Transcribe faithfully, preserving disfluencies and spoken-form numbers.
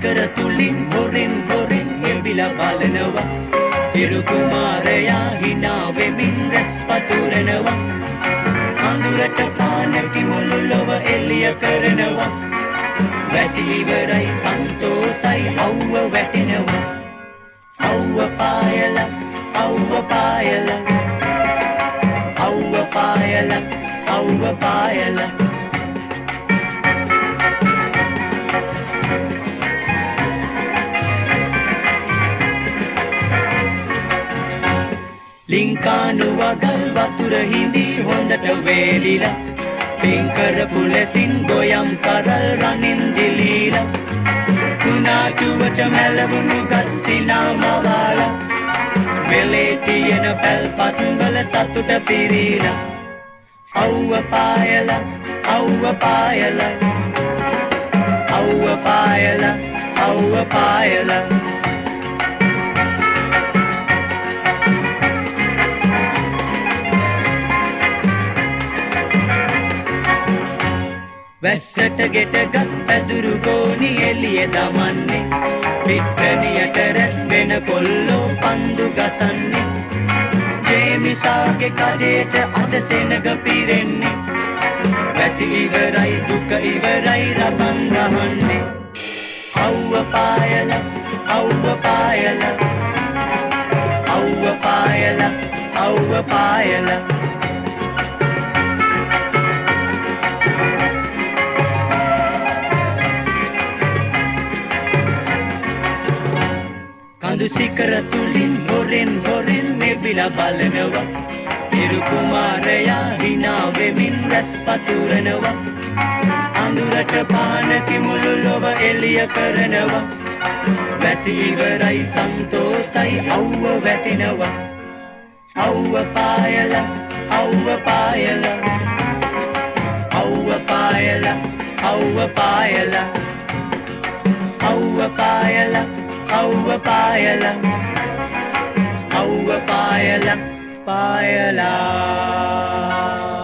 සිකර තුලින් හොරෙන් හොරෙන් එවිලා බලනවා හිරු කුමාරයා hina වෙමින් රැස් පතුරනවා අඳුරට පානකි මුළු ලොව එළිය කරනවා වැසි ඉවරයි සන්තෝසයි අවුව වැටෙනවා අවුව පායලා අවුව පායලා අවුව පායලා අවුව පායලා ලිංකානුව ගල් වතුර හිඳී හොඳට වේලිලා පින් කරපු ලෙසින් ගොයම් කරල් රනින් දිලීලා කුණාටුවට මැලවුණු ගස් සිනාම වාලා වෙලේ තියෙන පැල්පත් වල සතුට පිරීලා අවුව පායලා අවුව පායලා අවුව පායලා අවුව පායලා වැස්සට ගෙටගත් පැදුරු ගෝනි එළිය දමන්නේ පිට්ටනියට රැස් වෙන කොල්ලෝ පන්දු ගසන්නේ ජේමිසාගේ කඩේට අත සෙනග පිරෙන්නේ වැසි ඉවරයි දුක ඉවරයි රබන් ගහන්නේ අවුව පායලා අවුව පායලා අවුව පායලා අවුව පායලා කඳු සිකර තුලින් හොරෙන් හොරෙන් එවිලා බලනවා හිරු කුමාරයා hina වෙමින් රැස් පතුරනවා අඳුරට පානකි මුළු ලොව එළිය කරනවා වැසි ඉවරයි සන්තෝසයි අවුව වැටෙනවා අවුව පායලා අවුව පායලා අවුව පායලා අවුව පායලා අවුව පායලා අවුව පායලා අවුව පායලා පායලා